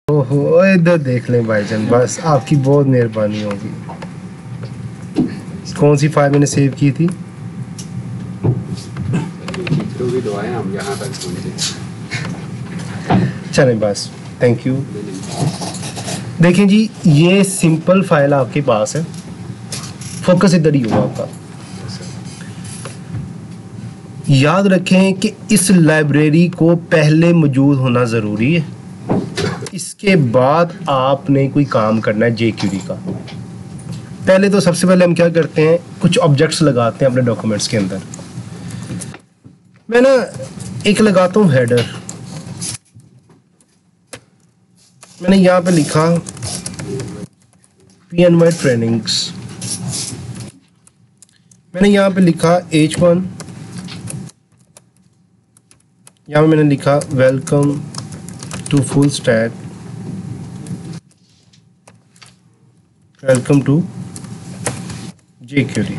ओहो इधर देख लें भाईजान, बस आपकी बहुत मेहरबानी होगी। कौन सी फाइल मैंने सेव की थी? हम यहाँ तक चलें बस, थैंक यू। देखें जी, ये सिंपल फाइल आपके पास है, फोकस इधर ही होगा आपका। याद रखें कि इस लाइब्रेरी को पहले मौजूद होना ज़रूरी है, इसके बाद आपने कोई काम करना है jQuery का। पहले तो सबसे पहले हम क्या करते हैं, कुछ ऑब्जेक्ट्स लगाते हैं अपने डॉक्यूमेंट्स के अंदर। मैं ना एक लगाता हूँ हेडर। मैंने यहाँ पे लिखा PNY ट्रेनिंग्स। मैंने यहाँ पे लिखा H1। यहाँ पे मैंने लिखा welcome to full stack, welcome to jQuery।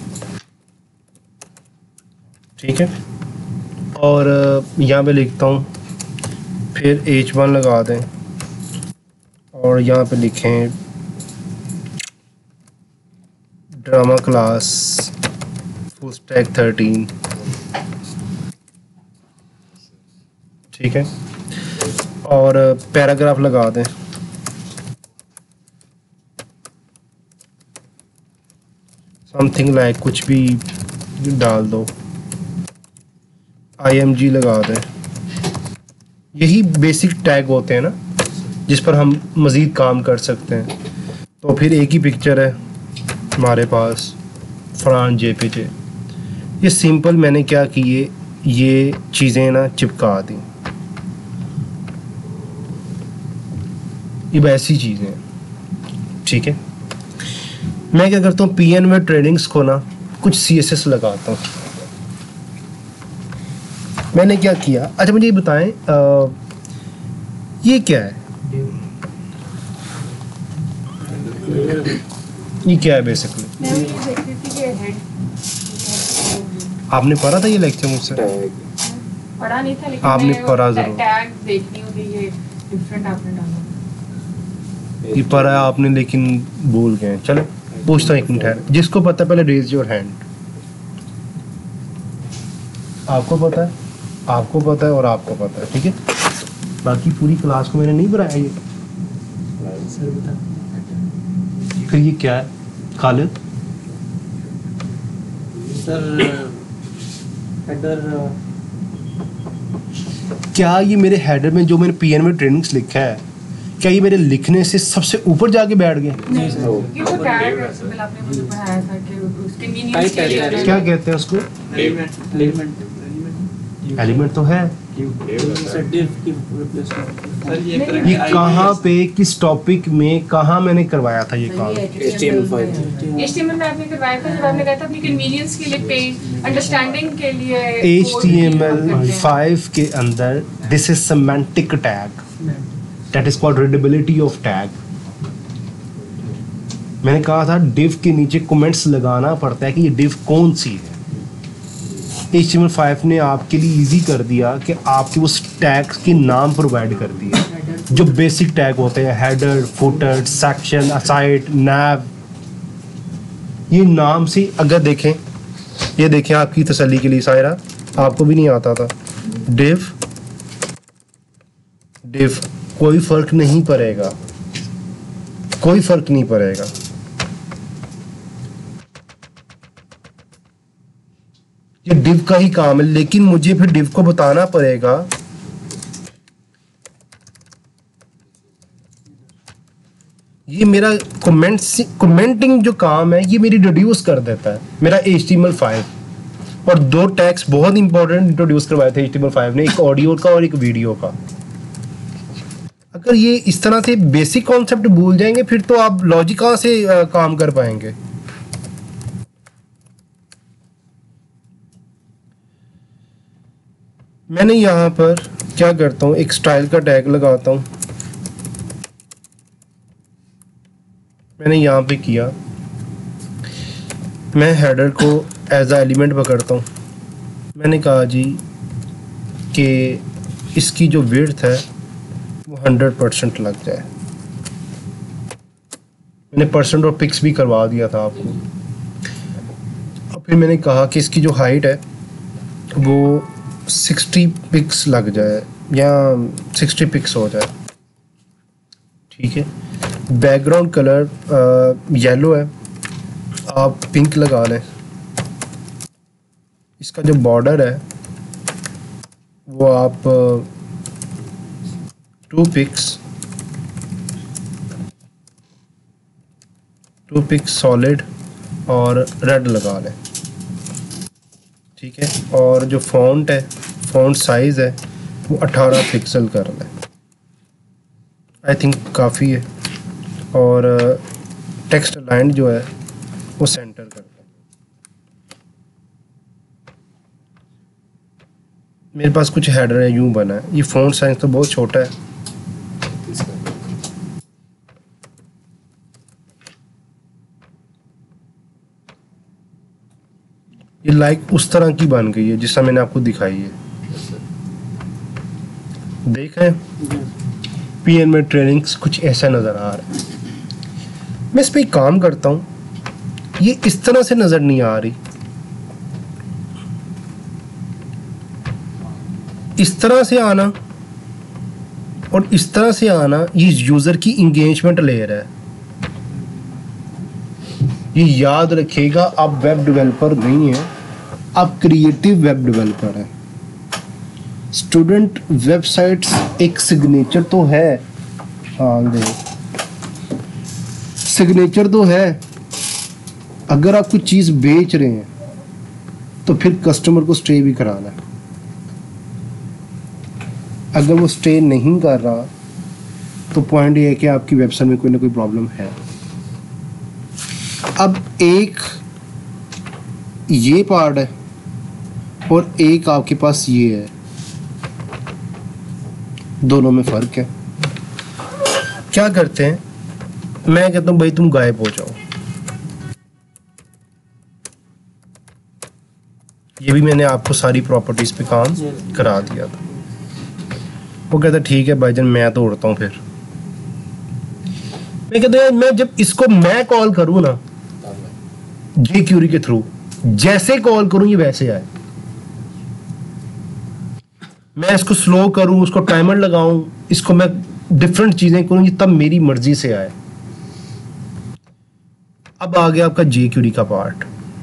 ठीक है, और यहाँ पे लिखता हूँ, फिर H1 लगा दें और यहाँ पे लिखें ड्रामा क्लास फुल स्टैक 13। ठीक है, और पैराग्राफ लगा दें, समथिंग लाइक कुछ भी डाल दो, IMG लगा दें। यही बेसिक टैग होते हैं ना, जिस पर हम मज़ीद काम कर सकते हैं। तो फिर एक ही पिक्चर है हमारे पास, फरहान JPJ। ये सिंपल मैंने क्या किए, ये चीज़ें ना चिपका दी। ये वैसी चीज़ें हैं। ठीक है, मैं क्या करता हूँ, PNY ट्रेनिंग्स को ना कुछ CSS लगाता हूँ। मैंने क्या किया, अच्छा मुझे ये बताएं, ये क्या है? ये क्या है बेसिकली? आपने पढ़ा था ये लेक्चर मुझसे? पढ़ा नहीं था, लेकिन आपने पढ़ा जरूर। टैग देखनी होगी, ये डिफरेंट आपने डाला। ये पढ़ा है आपने लेकिन भूल गए। चलो पूछता हूँ, एक मिनट है, जिसको पता है पहले रेज योर हैंड। आपको पता है, आपको पता है और आपको पता है, ठीक है। बाकी पूरी क्लास को मैंने नहीं बनाया ये। फिर ये क्या है खालिद? Sir header. क्या ये मेरे हेडर में जो मैंने PNY ट्रेनिंग्स लिखा है, क्या ये मेरे लिखने से सबसे ऊपर जाके बैठ गए? नहीं सर, ये तो टैग है, सिंपल आपने मुझे पढ़ाया था कि उसके मीनिंग्स के लिए क्या कहते हैं उसको? एलिमेंट तो है। ये कहाँ पे, किस टॉपिक में, कहाँ मैंने करवाया था ये काम? HTML में आपने करवाया था, जब आपने कहा था अपनी कन्वीनियंस के लिए, पेज अंडरस्टैंडिंग के लिए। HTML5 के अंदर this is semantic tag, that is called readability of tag. मैंने कहा था डिव के नीचे कमेंट्स लगाना पड़ता है कि ये डिव कौन सी है। HTML5 ने आपके लिए इजी कर दिया कि आपके उस टैग के नाम प्रोवाइड कर दिए जो बेसिक टैग होते हैं, header, footer, section, aside, nav. ये नाम से अगर देखें, ये देखें आपकी तसल्ली के लिए सायरा, आपको भी नहीं आता था, डिव डिव कोई फर्क नहीं पड़ेगा, कोई फर्क नहीं पड़ेगा। ये डिव का ही काम है, लेकिन मुझे फिर डिव को बताना पड़ेगा ये मेरा कमेंटिंग जो काम है ये मेरी इंट्रोड्यूस कर देता है मेरा HTML5। और दो टैग्स बहुत इंपॉर्टेंट इंट्रोड्यूस करवाए थे HTML5 ने, एक ऑडियो का और एक वीडियो का। अगर ये इस तरह से बेसिक कॉन्सेप्ट भूल जाएंगे फिर तो आप लॉजिक कहाँ से काम कर पाएंगे। मैंने यहाँ पर क्या करता हूँ, एक स्टाइल का टैग लगाता हूँ। मैंने यहाँ पे किया, मैं हेडर को एज अ एलिमेंट पकड़ता हूँ। मैंने कहा जी कि इसकी जो विड्थ है वो वो 100% लग जाए। मैंने परसेंट और पिक्स भी करवा दिया था आपको। और फिर मैंने कहा कि इसकी जो हाइट है वो 60 पिक्स लग जाए या 60 पिक्स हो जाए, ठीक है। बैकग्राउंड कलर येलो है, आप पिंक लगा लें। इसका जो बॉर्डर है वो आप 2 पिक्स सॉलिड और रेड लगा लें, ठीक है। और जो फॉन्ट है, फॉन्ट साइज़ है वो 18 पिक्सल कर लें, आई थिंक काफ़ी है। और टेक्स्ट लाइन जो है वो सेंटर कर लें। मेरे पास कुछ हेडर है, यूं बना है। ये फॉन्ट साइज तो बहुत छोटा है, ये लाइक उस तरह की बन गई है जिससा मैंने आपको दिखाई है। देखें पीएन में ट्रेनिंग्स कुछ ऐसा नज़र आ रहा है। मैं इस पर एक काम करता हूँ, ये इस तरह से नज़र नहीं आ रही, इस तरह से आना और इस तरह से आना, ये यूज़र की इंगेजमेंट ले रहा है। ये याद रखिएगा, आप वेब डेवलपर नहीं हैं, आप क्रिएटिव वेब डेवलपर हैं। स्टूडेंट वेबसाइट्स एक सिग्नेचर तो है, हाँ दे सिग्नेचर तो है। अगर आप कोई चीज़ बेच रहे हैं तो फिर कस्टमर को स्टे भी कराना है। अगर वो स्टे नहीं कर रहा तो पॉइंट ये है कि आपकी वेबसाइट में कोई ना कोई प्रॉब्लम है। अब एक ये पार्ट है और एक आपके पास ये है, दोनों में फ़र्क है। क्या करते हैं, मैं कहता हूँ भाई तुम गायब हो जाओ। ये भी मैंने आपको सारी प्रॉपर्टीज पे काम करा दिया था। वो कहता ठीक है भाईजान मैं तो उड़ता हूँ। फिर मैं कहता है मैं जब इसको मैं कॉल करूँ ना jQuery के थ्रू, जैसे कॉल करूँ ये वैसे आए। मैं इसको स्लो करूँ, उसको टाइमर लगाऊं, इसको मैं डिफरेंट चीज़ें करूँ, ये तब मेरी मर्जी से आए। अब आ गया आपका jQuery का पार्ट।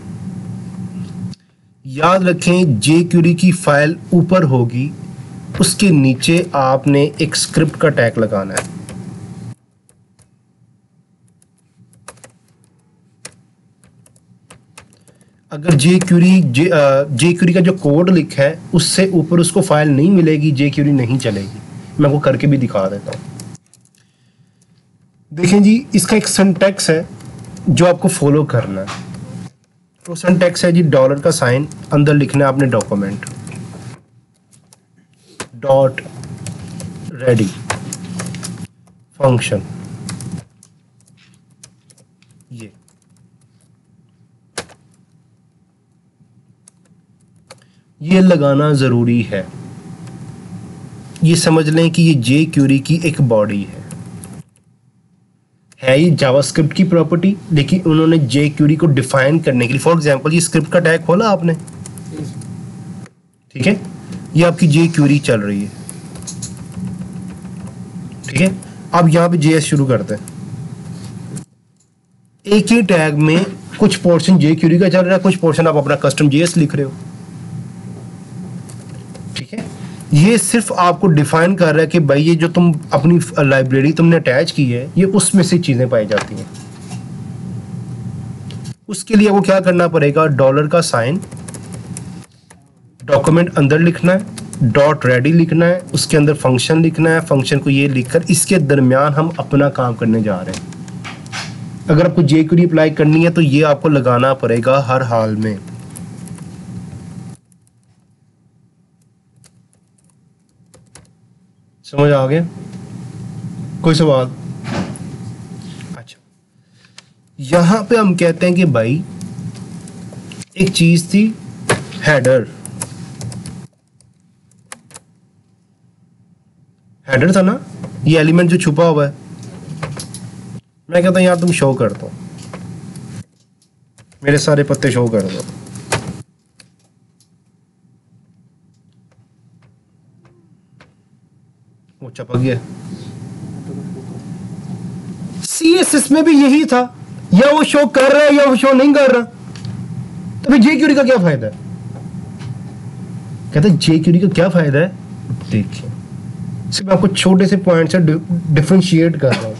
याद रखें jQuery की फाइल ऊपर होगी, उसके नीचे आपने एक स्क्रिप्ट का टैग लगाना है। अगर jQuery का जो कोड लिखा है उससे ऊपर उसको फाइल नहीं मिलेगी, jQuery नहीं चलेगी। मैं आपको करके भी दिखा देता हूँ। देखें जी, इसका एक सिंटैक्स है जो आपको फॉलो करना है। वो सिंटैक्स है जी, डॉलर का साइन, अंदर लिखना है आपने डॉक्यूमेंट डॉट रेडी फंक्शन। ये लगाना ज़रूरी है। ये समझ लें कि ये jQuery की एक बॉडी है ये जावास्क्रिप्ट की प्रॉपर्टी, लेकिन उन्होंने jQuery को डिफाइन करने के लिए, फॉर एग्जांपल ये स्क्रिप्ट का टैग खोला आपने, ठीक है, ये आपकी jQuery चल रही है, ठीक है। अब यहाँ पे JS शुरू करते हैं। एक ही टैग में कुछ पोर्शन jQuery का चल रहा है, कुछ पोर्शन आप अपना कस्टम JS लिख रहे हो, ठीक है। ये सिर्फ आपको डिफाइन कर रहा है कि भाई ये जो तुम अपनी लाइब्रेरी तुमने अटैच की है ये उसमें से चीज़ें पाई जाती हैं। उसके लिए वो क्या करना पड़ेगा, डॉलर का साइन, डॉक्यूमेंट अंदर लिखना है, डॉट रेडी लिखना है, उसके अंदर फंक्शन लिखना है, फंक्शन को ये लिखकर इसके दरमियान हम अपना काम करने जा रहे हैं। अगर आपको jQuery अप्लाई करनी है तो ये आपको लगाना पड़ेगा हर हाल में। समझ आ गया? कोई सवाल? अच्छा, यहां पे हम कहते हैं कि भाई एक चीज थी हेडर, हेडर था ना, ये एलिमेंट जो छुपा हुआ है, मैं कहता हूँ यार तुम शो कर दो, मेरे सारे पत्ते शो कर दो। वो चपक गया। CSS में भी यही था, या वो शो कर रहा है या वो शो नहीं कर रहा, तो फिर jQuery का क्या फायदा है? कहते हैं jQuery का क्या फायदा है, देखिए सिर्फ आपको छोटे से पॉइंट से डिफरेंशिएट कर रहा हूं।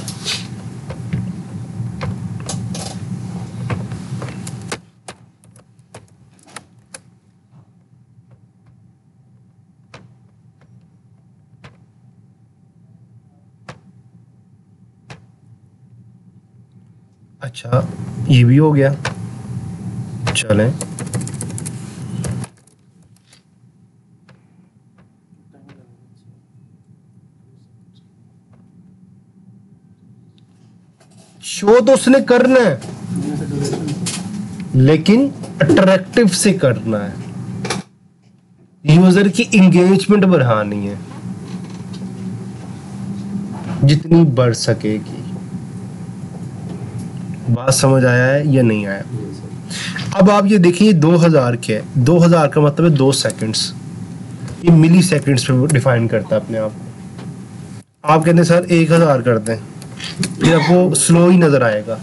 अच्छा ये भी हो गया, चलें। शो तो उसने करना है, लेकिन अट्रैक्टिव से करना है, यूजर की इंगेजमेंट बढ़ानी है जितनी बढ़ सकेगी। बात समझ आया है या नहीं आया? अब आप ये देखिए 2000 क्या है, 2000 का मतलब है 2 सेकंड्स, ये मिली सेकंड्स पे डिफाइन करता है अपने आप को। आप कहते हैं सर 1000 कर दें, फिर आपको स्लो ही नजर आएगा।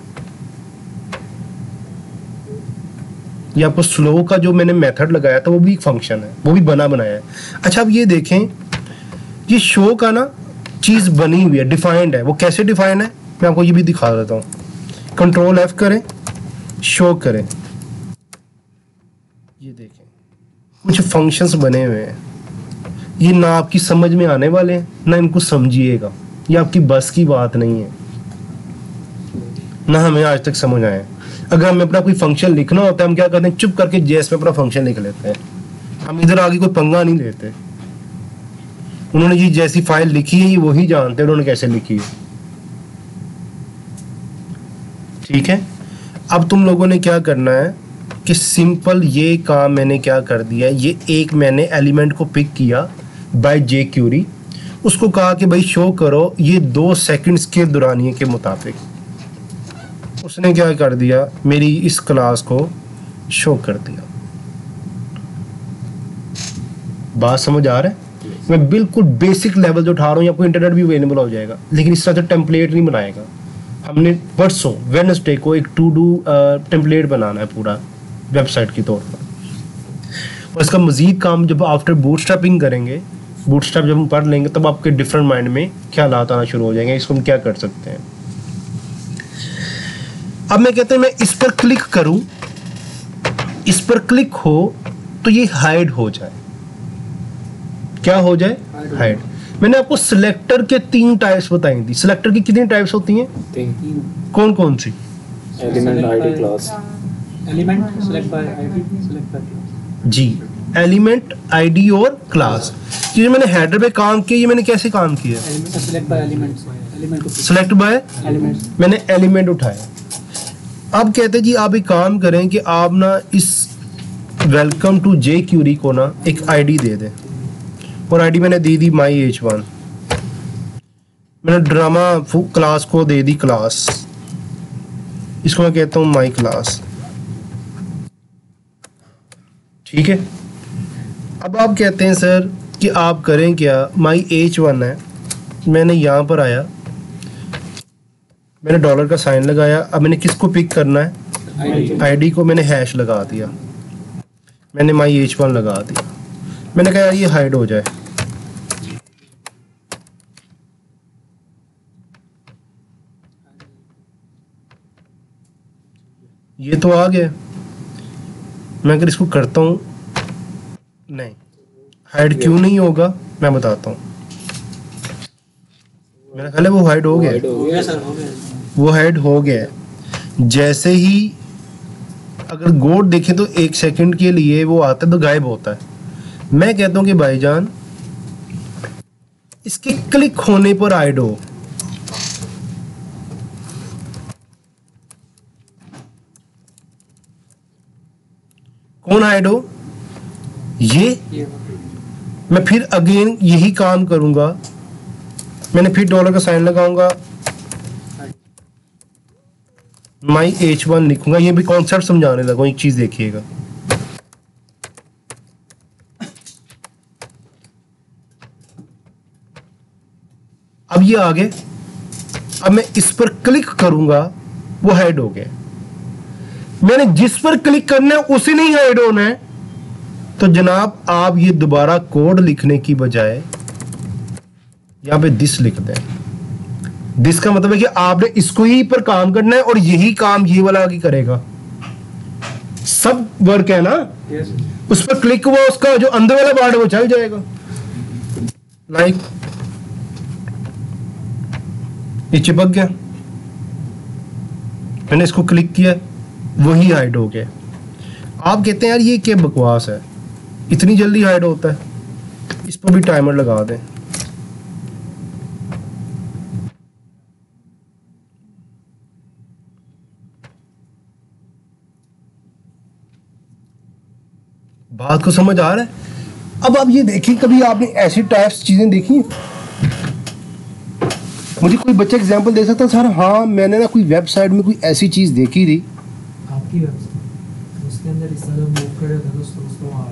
ये आपको स्लो का जो मैंने मेथड लगाया था वो भी एक फंक्शन है, वो भी बना बनाया है। अच्छा अब ये देखें, ये शो का ना चीज बनी हुई है, डिफाइंड है। वो कैसे डिफाइंड है मैं आपको ये भी दिखा देता हूँ। कंट्रोल F करें, शो करें, ये देखें कुछ फंक्शंस बने हुए हैं। ये ना आपकी समझ में आने वाले हैं, ना इनको समझिएगा, ये आपकी बस की बात नहीं है, ना हमें आज तक समझ आए। अगर हमें अपना कोई फंक्शन लिखना होता है हम क्या करते हैं, चुप करके जेएस में अपना फंक्शन लिख लेते हैं, हम इधर आगे कोई पंगा नहीं लेते। उन्होंने ये जैसी फाइल लिखी है ये वही जानते हैं उन्होंने कैसे लिखी है। ठीक है, अब तुम लोगों ने क्या करना है कि सिंपल ये काम मैंने क्या कर दिया, ये एक मैंने एलिमेंट को पिक किया बाय jQuery, उसको कहा कि भाई शो करो ये 2 सेकंड्स के दौरानिए के मुताबिक। उसने क्या कर दिया, मेरी इस क्लास को शो कर दिया। बात समझ आ रहा है? मैं बिल्कुल बेसिक लेवल जो उठा रहा हूँ, आपको इंटरनेट भी अवेलेबल हो जाएगा, लेकिन इस तरह से टेम्पलेट नहीं बनाएगा। हमने परसों वेडनेसडे को एक टू डू टेम्पलेट बनाना है पूरा वेबसाइट के तौर पर, और इसका मजीद काम जब आफ्टर बूटस्ट्रैपिंग करेंगे, बूटस्ट्रैप जब हम पढ़ लेंगे तब आपके डिफरेंट माइंड में ख्यालात आना शुरू हो जाएंगे, इसको हम क्या कर सकते हैं। अब मैं कहते हैं मैं इस पर क्लिक करूं, इस पर क्लिक हो तो ये हाइड हो जाए। क्या हो जाए? हाइड। मैंने आपको सिलेक्टर के 3 टाइप्स बताई थी। सिलेक्टर की कितनी टाइप्स होती हैं? 3 कौन कौन सी? Element ID class element select by ID select by class जी, एलिमेंट आईडी और क्लास। ये मैंने हेडर पे काम किया, ये मैंने कैसे काम किया? Element select by elements, element को सिलेक्ट बाय एलिमेंट्स, मैंने एलिमेंट उठाया। अब कहते जी आप एक काम करें कि आप ना इस वेलकम टू jQuery को ना एक आईडी दे दें, और आईडी मैंने दे दी myh1। मैंने ड्रामा क्लास को दे दी क्लास, इसको मैं कहता हूँ माई क्लास। ठीक है, अब आप कहते हैं सर कि आप करें क्या, myh1 है, मैंने यहाँ पर आया, मैंने डॉलर का साइन लगाया। अब मैंने किसको पिक करना है? आईडी को मैंने हैश लगा दिया, मैंने myh1 लगा दिया। मैंने कहा यार ये हाइड हो जाए, ये तो आ गया। मैं अगर इसको करता हूं, नहीं हाइड क्यों नहीं होगा मैं बताता हूं। मेरा ख्याल है वो हाइड हो गया, गया सर, हो गया। वो हाइड हो गया। जैसे ही अगर गोड देखें तो 1 सेकंड के लिए वो आता है तो गायब होता है। मैं कहता हूं कि भाईजान इसके क्लिक होने पर हाइड हो। कौन हाइड हो? ये। मैं फिर अगेन यही काम करूंगा, मैंने फिर डॉलर का साइन लगाऊंगा, माई H1 लिखूंगा। ये भी कॉन्सेप्ट समझाने लगा, एक चीज देखिएगा। अब ये आगे, अब मैं इस पर क्लिक करूंगा, वो हाइड हो गया। मैंने जिस पर क्लिक करना है उसे नहीं हाइड होना है। तो जनाब आप ये दोबारा कोड लिखने की बजाय यहां पे दिस लिख दें। दिस का मतलब है कि आपने इसको ही पर काम करना है और यही काम ये वाला आगे करेगा। सब वर्क है ना, Yes. उस पर क्लिक हुआ, उसका जो अंदर वाला पार्ट है वो चल जाएगा। लाइक ये चिपक गया, मैंने इसको क्लिक किया, वही हाइड हो गया। आप कहते हैं यार ये क्या बकवास है, इतनी जल्दी हाइड होता है। इस पर भी टाइमर लगा दें। बात को समझ आ रहा है? अब आप ये देखिए, कभी आपने ऐसी टाइप्स चीजें देखी हैं? मुझे कोई बच्चा एग्जांपल दे सकता है सर? हाँ, मैंने ना कोई वेबसाइट में कोई ऐसी चीज देखी थी। आपकी वेबसाइट उसके अंदर इस तरह मूव करे था, दोस्तों उसको आ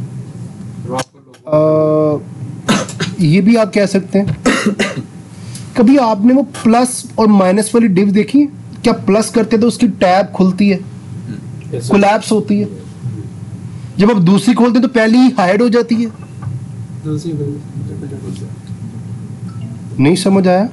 ये भी आप कह सकते हैं। कभी आपने वो प्लस और माइनस वाली डिव देखी है? क्या प्लस करते तो उसकी टैब खुलती है, कोलैप्स होती है। जब आप दूसरी खोलते हैं तो पहली ही हाइड हो जाती है। दूसरी नहीं समझ आया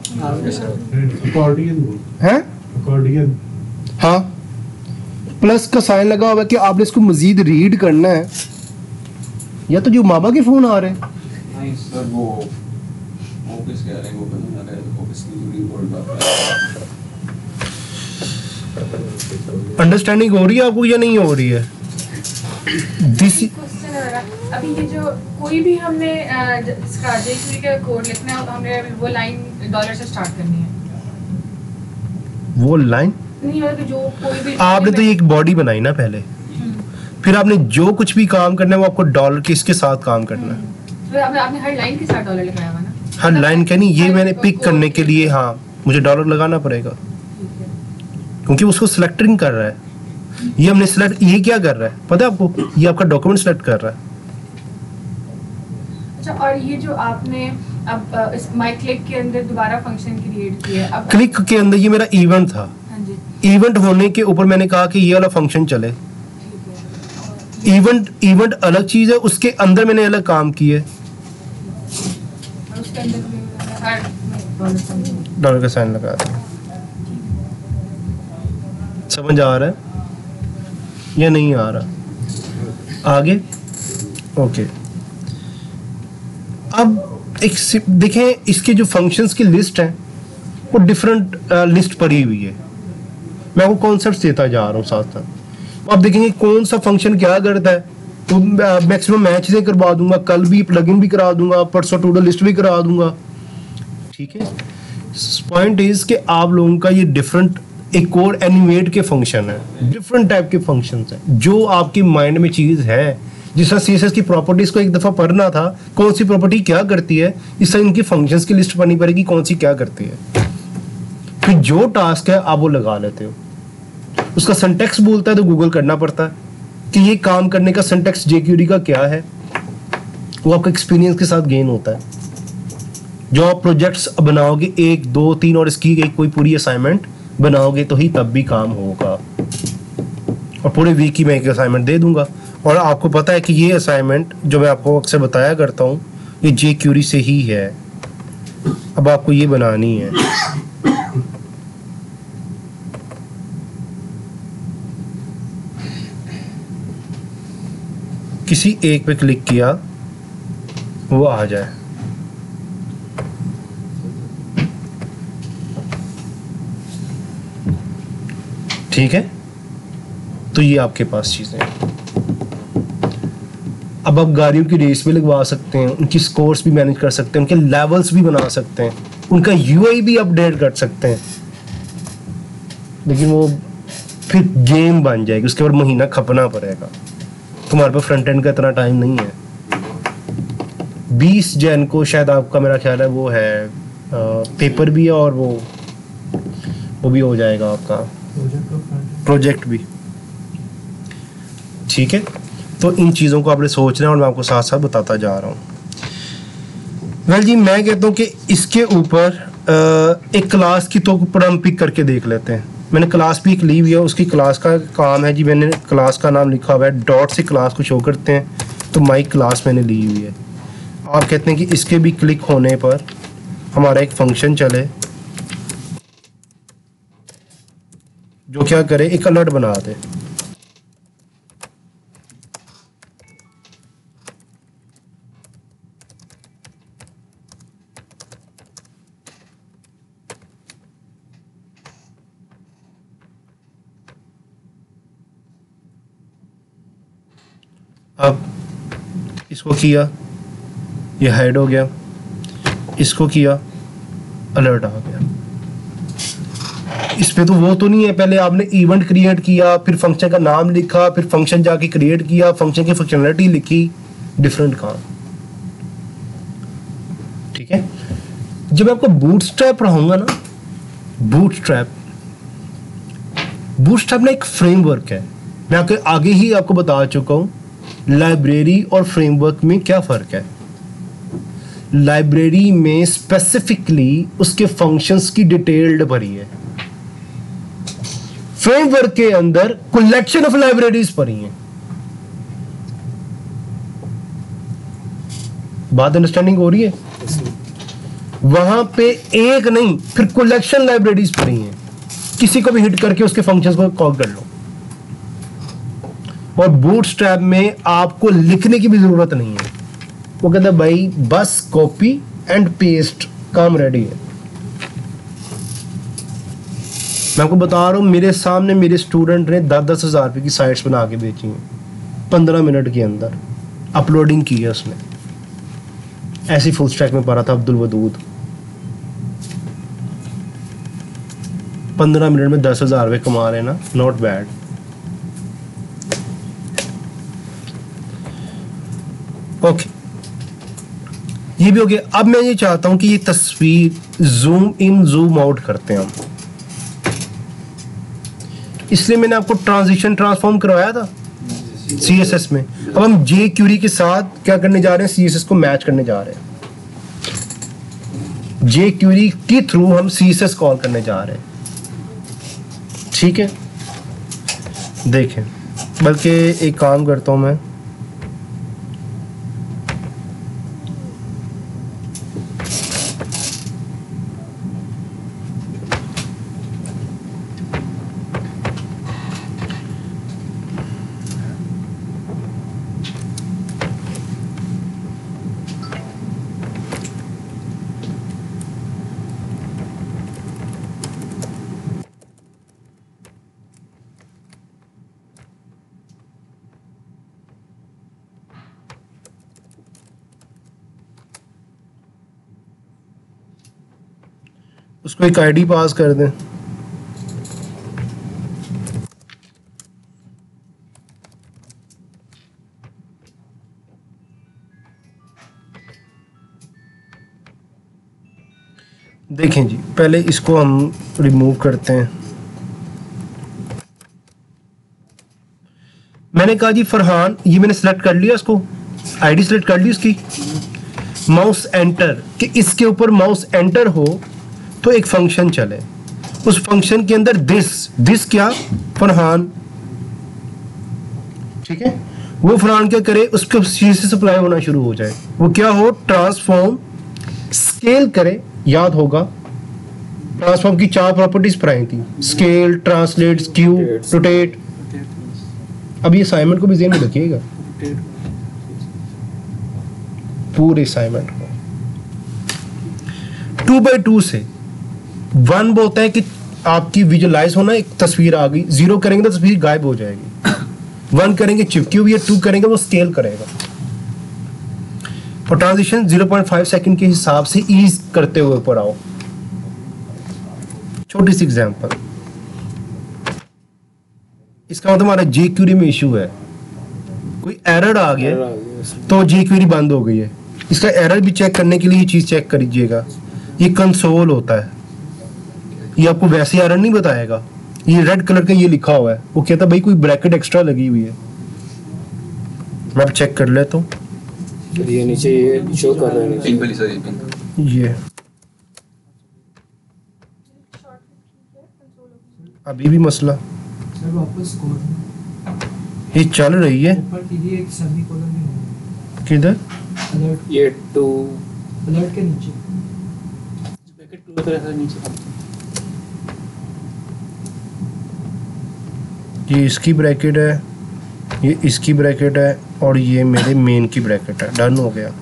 है? हाँ, प्लस का साइन लगा हुआ है कि आपने इसको मजीद रीड करना है, या तो जो मामा के फोन आ रहे हैं। नहीं सर, वो ऑफिस कह रहे हैं, वो बंदा है ऑफिस की पूरी बोर्ड बात। अंडरस्टैंडिंग हो रही है आपको या नहीं हो रही है? दिस क्वेश्चन है मेरा, अभी ये जो कोई भी हमने इसका jQuery का कोड लिखना है, हमने वो लाइन डॉलर से स्टार्ट करनी है। वो लाइन नहीं मतलब कि जो कोई भी आपने तो एक बॉडी बनाई ना पहले, फिर आपने जो कुछ भी काम करना है वो आपको डॉलर किसके साथ काम करना है? तो आपने हर लाइन के साथ डॉलर लगाया हुआ ना? हर लाइन का नहीं, ये मैंने पिक करने के लिए हाँ मुझे डॉलर लगाना पड़ेगा, क्योंकि उसको सिलेक्टिंग कर रहा है। ये हमने सिलेक्ट, ये क्या कर रहा है पता है आपको? ये आपका डॉक्यूमेंट सिलेक्ट कर रहा है। अच्छा, और ये जो आपने अब इस माई क्लिक के अंदर दोबारा फंक्शन क्रिएट किया, अब क्लिक के अंदर ये मेरा इवेंट था। हाँ जी, इवेंट होने के ऊपर मैंने कहा कि ये वाला फंक्शन चले। ठीक है। इवेंट अलग चीज है, उसके अंदर मैंने अलग काम किए। और उसके अंदर भी हर डॉलर डॉलर का साइन लगा दिया। समझ आ रहा है या नहीं आ रहा? आगे ओके। अब एक देखें, इसके जो फंक्शंस की लिस्ट है वो डिफरेंट लिस्ट पड़ी हुई है। मैं आपको कॉन्सेप्ट्स देता जा रहा हूँ साथ साथ। आप देखेंगे कौन सा फंक्शन क्या करता है, तो मैक्सिमम मैं चीजें करवा दूंगा, कल भी प्लगइन भी करा दूंगा, परसों टू डू लिस्ट भी करा दूंगा। ठीक है, पॉइंट इज कि आप लोगों का ये डिफरेंट एक और एनिमेट के फंक्शन है, डिफरेंट टाइप के फंक्शंस हैं। जो आपकी माइंड में चीज है, जिस तरह सीएसएस की प्रॉपर्टीज को एक दफा पढ़ना था, कौन सी प्रॉपर्टी क्या करती है, इस तरह इनकी फंक्शंस की लिस्ट पढ़नी पड़ेगी, कौन सी क्या करती है। फिर जो टास्क है आप वो लगा लेते हो। उसका सिंटैक्स बोलता है तो गूगल करना पड़ता है कि ये काम करने का सिंटैक्स jQuery का क्या है। वो आपका एक्सपीरियंस के साथ गेन होता है। जो आप प्रोजेक्ट्स बनाओगे 1, 2, 3 और इसकी एक कोई पूरी असाइनमेंट बनाओगे तो ही तब भी काम होगा। और पूरे वीक की मैं एक असाइनमेंट दे दूंगा, और आपको पता है कि ये असाइनमेंट जो मैं आपको अक्सर बताया करता हूँ ये jQuery से ही है। अब आपको ये बनानी है। किसी एक पे क्लिक किया वो आ जाए। ठीक है, तो ये आपके पास चीजें हैं। अब आप गाड़ियों की रेस भी लगवा सकते हैं, उनकी स्कोर्स भी मैनेज कर सकते हैं, उनके लेवल्स भी बना सकते हैं, उनका यूआई भी अपडेट कर सकते हैं। लेकिन वो फिर गेम बन जाएगी, उसके बाद महीना खपना पड़ेगा। तुम्हारे पास फ्रंट एंड का इतना टाइम नहीं है। 20 जैन को शायद आपका, मेरा ख्याल है वो है पेपर भी है और वो भी हो जाएगा आपका प्रोजेक्ट भी। ठीक है, तो इन चीज़ों को आपने सोचना है और मैं आपको साथ साथ बताता जा रहा हूँ। वेल जी, मैं कहता हूँ कि इसके ऊपर एक क्लास की तो ऊपर हम पिक करके देख लेते हैं। मैंने क्लास भी एक ली हुई है, उसकी क्लास का काम है जी, मैंने क्लास का नाम लिखा हुआ है, डॉट से क्लास को शो करते हैं, तो माई क्लास मैंने ली हुई है। आप कहते हैं कि इसके भी क्लिक होने पर हमारा एक फंक्शन चले जो क्या करे, एक अलर्ट बना दे। अब इसको किया, ये हाइड हो गया, इसको किया, अलर्ट आ गया। इस पे तो वो तो नहीं है, पहले आपने इवेंट क्रिएट किया, फिर फंक्शन का नाम लिखा, फिर फंक्शन जाके क्रिएट किया, फंक्शन की फंक्शनलिटी लिखी, डिफरेंट काम। ठीक है, जब आपको बूटस्ट्रैप पढ़ाऊंगा ना, बूटस्ट्रैप ना एक फ्रेमवर्क है। मैं आपके आगे ही आपको बता चुका हूं लाइब्रेरी और फ्रेमवर्क में क्या फ़र्क है। लाइब्रेरी में स्पेसिफिकली उसके फंक्शंस की डिटेल्ड भरी है, फ्रेमवर्क के अंदर कलेक्शन ऑफ लाइब्रेरीज भरी हैं। बात अंडरस्टैंडिंग हो रही है? वहां पे एक नहीं, फिर कलेक्शन लाइब्रेरीज भरी हैं। किसी को भी हिट करके उसके फंक्शंस को कॉल कर लो। और बूटस्ट्रैप में आपको लिखने की भी जरूरत नहीं है, वो कहता है भाई बस कॉपी एंड पेस्ट, काम रेडी है। मैं आपको बता रहा हूं, मेरे सामने मेरे स्टूडेंट ने 10-10 हज़ार रुपये की साइट्स बना के बेची हैं 15 मिनट के अंदर, अपलोडिंग की है उसने। ऐसी फुल स्टैक में पा रहा था अब्दुल वदूद, 15 मिनट में 10,000 रुपये कमा रहे ना, नॉट बैड। ओके, ये भी हो गया। अब मैं ये चाहता हूं कि ये तस्वीर जूम इन जूम आउट करते हैं हम, इसलिए मैंने आपको ट्रांजिशन ट्रांसफॉर्म करवाया था CSS में। अब हम jQuery के साथ क्या करने जा रहे हैं, CSS को मैच करने जा रहे हैं। jQuery के थ्रू हम CSS कॉल करने जा रहे हैं। ठीक है, देखें, बल्कि एक काम करता हूं मैं, उसको एक आईडी पास कर दें। देखें जी, पहले इसको हम रिमूव करते हैं। मैंने कहा जी फरहान, ये मैंने सेलेक्ट कर लिया, उसको आईडी सेलेक्ट कर ली उसकी। माउस एंटर, कि इसके ऊपर माउस एंटर हो तो एक फंक्शन चले, उस फंक्शन के अंदर दिस क्या, फरहान। ठीक है, वो फरहान क्या करे, उसको CSS अप्लाई होना शुरू हो जाए। वो क्या हो, ट्रांसफॉर्म, स्केल करे, याद होगा ट्रांसफॉर्म की 4 प्रॉपर्टीज पढ़ाई थी, स्केल, ट्रांसलेट, स्क्यू, रोटेट। अब ये असाइनमेंट को भी ध्यान में रखिएगा, पूरे असाइनमेंट को। 2x2 से 1 बोलता है कि आपकी विजुअलाइज होना, एक तस्वीर आ गई, 0 करेंगे तो तस्वीर गायब हो जाएगी, 1 करेंगे चिपकी हुई है, 2 करेंगे वो स्केल करेगा। और ट्रांजिशन 0.5 सेकंड के हिसाब से ईज करते हुए ऊपर आओ। छोटी सी एग्जांपल, इसका मतलब हमारा jQuery में इशू है, कोई एरर आ गया तो jQuery बंद हो गई है। इसका एरर भी चेक करने के लिए ये चीज चेक करिएगा। ये कंसोल होता है, ये आपको वैसे एरर नहीं बताएगा। ये रेड कलर का ये लिखा हुआ है, वो कहता है भाई कोई ब्रैकेट एक्स्ट्रा लगी हुई है। मैं अब चेक कर लेता हूँ। ये नीचे ये शो कर रहा है पिंक वाली सर, ये पिंक। ये अभी भी मसला सर वापस कोड ये चल रही है। ऊपर कीजिए, एक सेमीकोलन नहीं होगा। किधर? अलर्ट, ये टू अलर्ट के नीचे ब्रैकेट टू तरह से नीचे। ये इसकी ब्रैकेट है, ये इसकी ब्रैकेट है, और ये मेरे मेन की ब्रैकेट है। डन हो गया।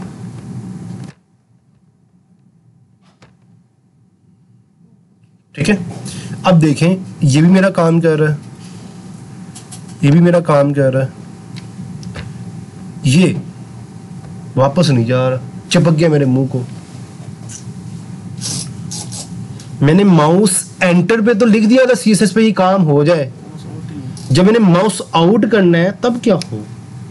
ठीक है, अब देखें ये भी मेरा काम कर रहा है, ये भी मेरा काम कर रहा है। ये वापस नहीं जा रहा, चिपक गया मेरे मुंह को। मैंने माउस एंटर पे तो लिख दिया था सीएसएस पे ये काम हो जाए, जब मैंने माउस आउट करना है तब क्या हो।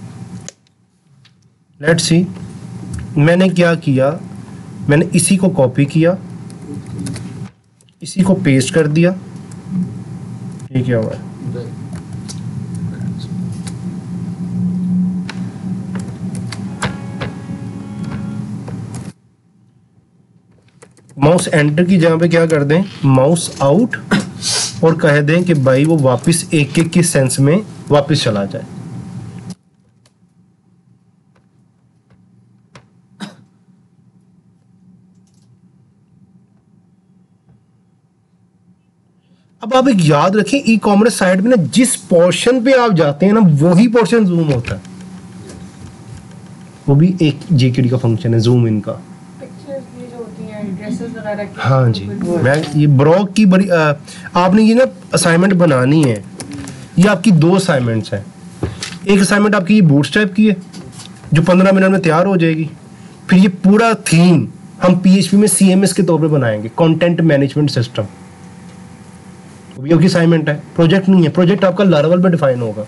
लेट्स सी, मैंने क्या किया, मैंने इसी को कॉपी किया, इसी को पेस्ट कर दिया। ये क्या हुआ है? माउस एंटर की जगह पे क्या कर दें, माउस आउट, और कह दें कि भाई वो वापस एक एक के सेंस में वापस चला जाए। अब आप एक याद रखें, ई कॉमर्स साइट में ना जिस पोर्शन पे आप जाते हैं ना वही पोर्शन जूम होता है। वो भी एक jQuery का फंक्शन है, जूम इन का। पिक्चर्स ये जो होती हैं ड्रेसेस वगैरह की। हाँ जी, मैं ये ब्रॉक की बड़ी आपने ये ना असाइनमेंट बनानी है। ये आपकी 2 असाइनमेंट्स हैं। एक असाइनमेंट आपकी ये बूटस्ट्रैप की है जो 15 मिनट में तैयार हो जाएगी। फिर ये पूरा थीम हम PHP में CMS के तौर पे बनाएंगे, कंटेंट मैनेजमेंट सिस्टम। वो भी आपकी असाइनमेंट है, प्रोजेक्ट नहीं है। प्रोजेक्ट आपका लारावल में डिफाइन होगा।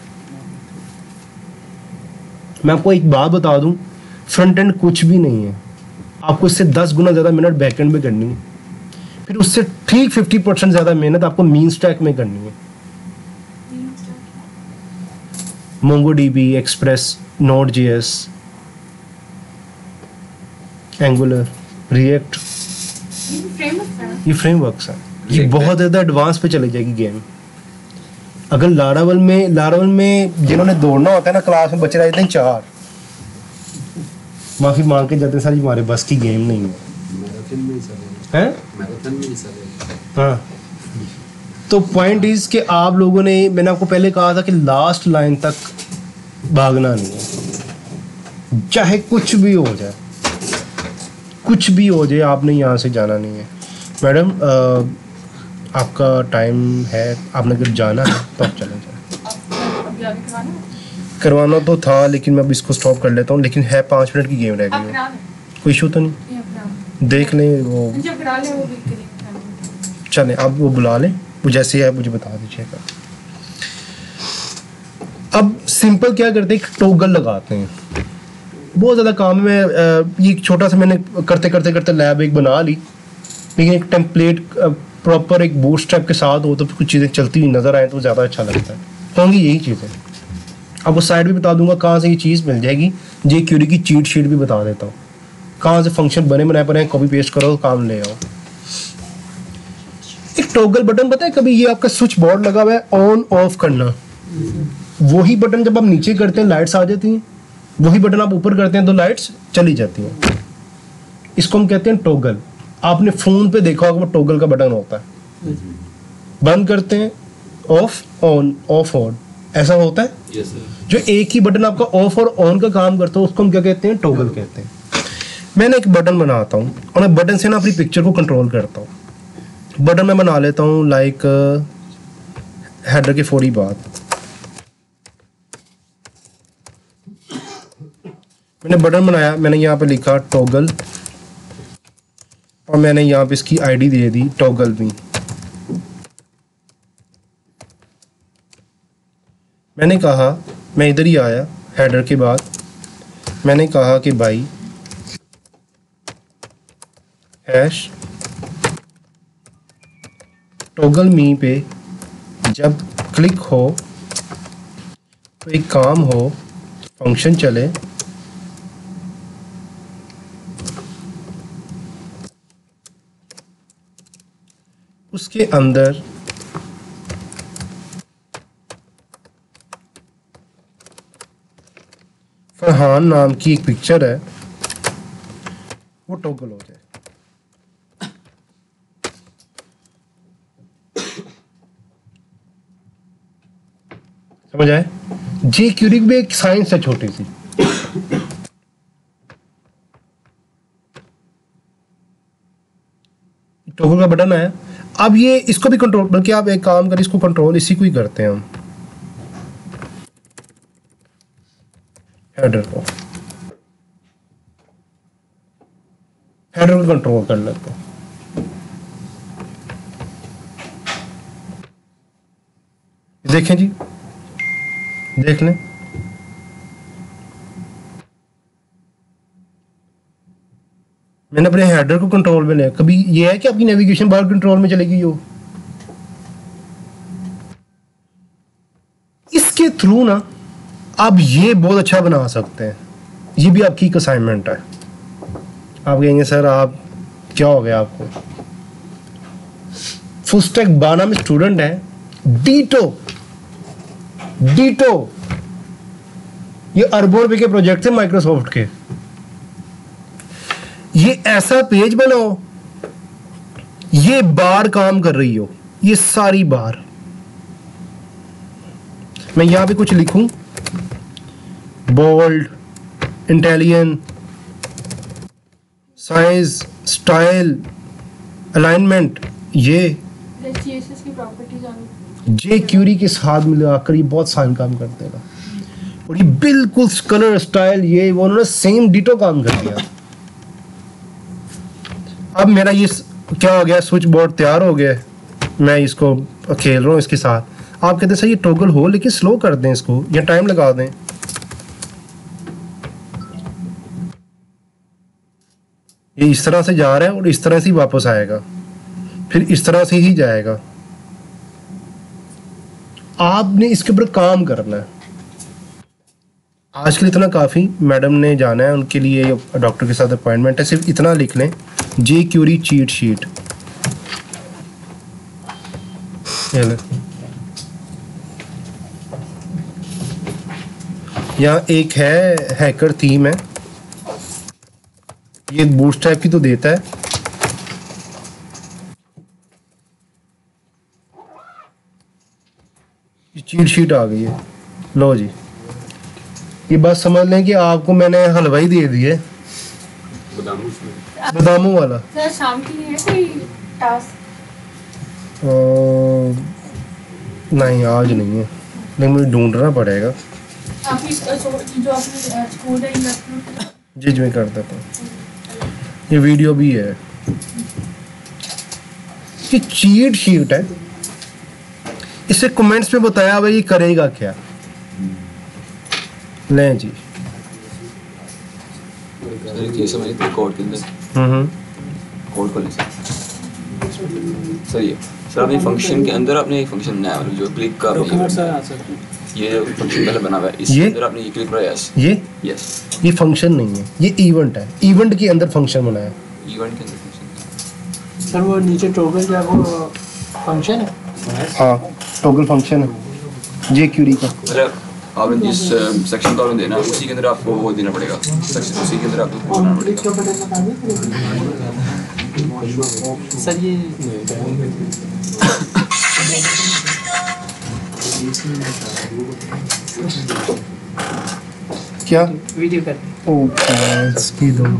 मैं आपको एक बात बता दूं, फ्रंट एंड कुछ भी नहीं है। आपको इससे 10 गुना ज़्यादा मेहनत बैक एंड में करनी है, फिर उससे ठीक 50% ज़्यादा मेहनत आपको मीन स्टैक में करनी है। MongoDB, express, Node.js, Angular, React, ये फ्रेमवर्क्स हैं। ये बहुत ज़्यादा एडवांस पे चली जाएगी गेम। अगर लारावल में जिन्होंने दौड़ना होता है ना, क्लास में बच्चे रहते हैं 4, माफी मांग के जाते हैं सर, हमारे बस की गेम नहीं है। हैं? हाँ, तो पॉइंट इज कि आप लोगों ने, मैंने आपको पहले कहा था कि लास्ट लाइन तक भागना नहीं है, चाहे कुछ भी हो जाए, कुछ भी हो जाए, आपने यहाँ से जाना नहीं है। मैडम आपका टाइम है, आपने अगर जाना है तो आप चले जाए। करवाना तो था, लेकिन मैं अब इसको स्टॉप कर लेता हूँ। लेकिन है 5 मिनट की गेम रह गई है, कोई इशू तो नहीं? देख लें वो, चलें आप वो बुला लें, वो जैसे है मुझे बता दीजिएगा। अब सिंपल क्या करते हैं, एक टॉगल लगाते हैं। बहुत ज़्यादा काम में ये छोटा सा मैंने करते करते करते लैब एक बना ली, लेकिन एक टेम्पलेट प्रॉपर एक बूटस्ट्रैप के साथ हो तो कुछ चीज़ें चलती हुई नज़र आए तो ज़्यादा अच्छा लगता है। होंगी यही चीज़ें। अब वो साइड भी बता दूंगा कहाँ से ये चीज़ मिल जाएगी। jQuery की चीट शीट भी बता देता हूँ, कहाँ से फंक्शन बने बनाए पड़े हैं, कॉपी पेस्ट करो, काम ले आओ। एक टॉगल बटन पता है, कभी ये आपका स्विच बोर्ड लगा हुआ है, ऑन ऑफ करना, वही बटन जब आप नीचे करते हैं लाइट्स आ जाती हैं, वही बटन आप ऊपर करते हैं तो लाइट्स चली जाती हैं। इसको हम कहते हैं टॉगल। आपने फ़ोन पे देखा होगा वो टॉगल का बटन होता है, बंद करते हैं, ऑफ ऑन, ऑफ ऑन, ऐसा होता है। Yes sir. जो एक ही बटन आपका ऑफ और ऑन का काम करता है उसको हम क्या कहते हैं, टॉगल कहते हैं। मैंने एक बटन बनाता हूँ और मैं बटन से ना अपनी पिक्चर को कंट्रोल करता हूँ। बटन मैं बना लेता हूँ लाइक हेडर के फौरी बाद मैंने बटन बनाया, मैंने यहाँ पे लिखा टॉगल और मैंने यहाँ पे इसकी आईडी दे दी टॉगल भी। मैंने कहा, मैं इधर ही आया हेडर के बाद, मैंने कहा कि भाई हैश टॉगल मी पे जब क्लिक हो तो एक काम हो, फंक्शन चले, उसके अंदर फरहान नाम की एक पिक्चर है, वो टॉगल हो जाए। समझ आए? jQuery में एक साइंस है छोटी सी। टॉगल का बटन है। अब ये इसको भी कंट्रोल, बल्कि आप एक काम करें, इसको कंट्रोल इसी को ही करते हैं हम, हेडर को कंट्रोल कर लेते हैं। देखें जी, देख लें, मैंने अपने हेडर को कंट्रोल में लिया। कभी ये है कि आपकी नेविगेशन बार कंट्रोल में चलेगी हो? इसके थ्रू ना आप ये बहुत अच्छा बना सकते हैं। ये भी आपकी एक असाइनमेंट है। आप कहेंगे सर आप क्या हो गया आपको? फुल स्टैक 12 में स्टूडेंट है, डीटो ये अरबों रुपए के प्रोजेक्ट थे माइक्रोसॉफ्ट के। ये ऐसा पेज बनाओ, ये बार काम कर रही हो, ये सारी बार। मैं यहां पे कुछ लिखूं, bold, italian, size, style, alignment, ये CSS की प्रॉपर्टीज आनी। jQuery के साथ मिलाकर ये बहुत साइन काम कर देगा। और ये बिल्कुल कलर, स्टाइल, ये वो उन्होंने सेम डिटो काम कर दिया। अब मेरा ये क्या हो गया, स्विच बोर्ड तैयार हो गया, मैं इसको खेल रहा हूँ इसके साथ। आप कहते हैं सर ये टॉगल हो, लेकिन स्लो कर दें इसको या टाइम लगा दें। ये इस तरह से जा रहा है और इस तरह से ही वापस आएगा, फिर इस तरह से ही जाएगा। आपने इसके ऊपर काम करना है। आज के लिए इतना काफ़ी, मैडम ने जाना है, उनके लिए डॉक्टर के साथ अपॉइंटमेंट है। सिर्फ इतना लिख लें, jQuery चीट शीट। यहाँ एक है हैकर थीम है, ये बूटस्ट्रैप की तो देता है। चीट शीट आ गई है, लो जी। ये बस समझ लें कि आपको मैंने हलवाई दे दिए, बादामों वाला। सर शाम के लिए है कोई टास्क? नहीं आज नहीं है, लेकिन मुझे ढूंढना पड़ेगा। आपकी जो आपने स्कूल है जी मैं कर देता हूँ। ये वीडियो भी है, ये चीट शीट है। इसे कमेंट्स में बताया भाई ये करेगा क्या। लें जी, कोड के अंदर कोड को लें सर। ये सर आपने फंक्शन के अंदर आपने एक फंक्शन बनाया है जो क्लिक का ये फंक्शन पहले बना हुआ है, इसके अंदर आपने ये क्लिक बनाया है। ये फंक्शन नहीं है, ये इवेंट है। इवेंट के अंदर फंक्शन बनाया, इवेंट के अंदर फंक्शन। सर वो नीचे टॉगल क्या वो फंक्शन है? हाँ टॉगल फंक्शन है jQuery का। मतलब आपने जिस सेक्शन का देना उसी के अंदर आपको वो देना पड़ेगा, सेक्शन उसी के अंदर आपको बनाना पड़ेगा। सर ये क्या वीडियो करते ओके दो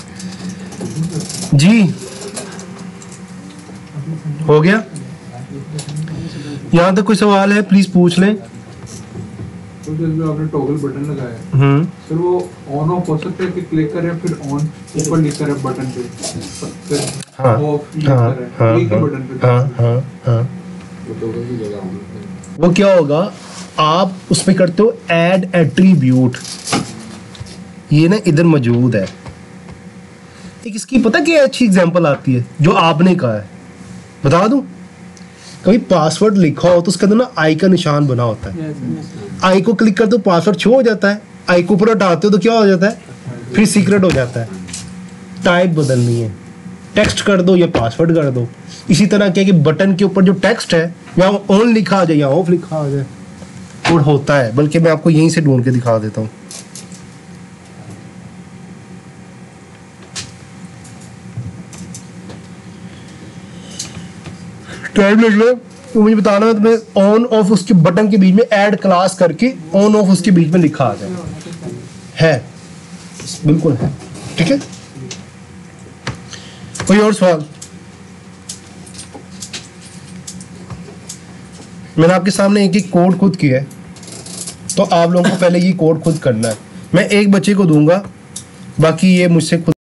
जी, हो गया? यहाँ तक कोई सवाल है प्लीज पूछ लें। तो जिसमें आपने टॉगल बटन लगाया सर, वो ऑन ऑफ हो सकता है कि क्लिक करें फिर ऑन ऊपर लिख करें बटन पे, फिर ऑफ लिख करें एक ही बटन पे। हाँ वो क्या होगा, आप उसमें करते हो ऐड एट्रीब्यूट, ये ना इधर मौजूद है। एक इसकी पता क्या अच्छी एग्जांपल आती है जो आपने कहा है, बता दूं? कभी पासवर्ड लिखा हो तो उसके अंदर ना आई का निशान बना होता है, आई को क्लिक करते हो पासवर्ड शो हो जाता है, आई को ऊपर हटाते हो तो क्या हो जाता है, फिर सीक्रेट हो जाता है। टाइप बदलनी है, टेक्स्ट कर दो या पासवर्ड कर दो। इसी तरह क्या कि बटन के ऊपर जो टेक्स्ट है या ऑन लिखा आ जाए या ऑफ लिखा आ जाए, और होता है। बल्कि मैं आपको यहीं से ढूंढ के दिखा देता हूँ। टाइम लग रहा है तो मुझे बताना है, तो मैं ऑन ऑफ उसके बटन के बीच में ऐड क्लास करके ऑन ऑफ उसके बीच में लिखा आ जाए, है बिल्कुल है। ठीक है, कोई और सवाल? मैंने आपके सामने एक एक कोड खुद किया है, तो आप लोगों को पहले ये कोड खुद करना है। मैं एक बच्चे को दूंगा, बाकी ये मुझसे खुद